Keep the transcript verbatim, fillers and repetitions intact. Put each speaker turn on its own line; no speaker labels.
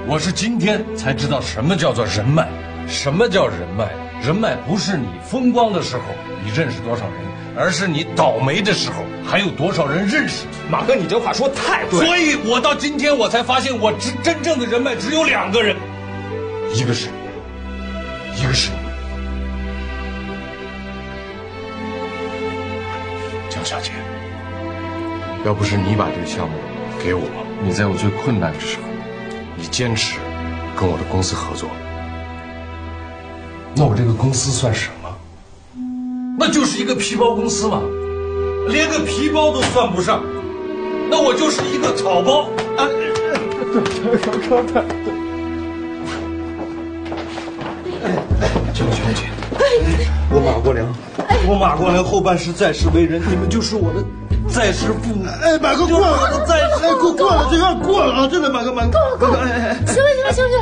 我是今天才知道什么叫做人脉。什么叫人脉？人脉不是你风光的时候你认识多少人，而是你倒霉的时候还有多少人认识你。
马哥，你这话说太对了。
所以我到今天我才发现，我真真正的人脉只有两个人，一个是你，一个是你。江小姐，要不是你把这个项目给我，你在我最困难的时候，你坚持跟我的公司合作，那我这个公司算什么？那就是一个皮包公司嘛，连个皮包都算不上，那我就是一个草包啊！江小姐，我马国良，我马国良后半生在世为人，你们就是我的在世父母。
哎，马哥过了，在世，哎，过过了，这段过了啊！真的，马哥，马哥，
够了，够了，行了，行了，行了。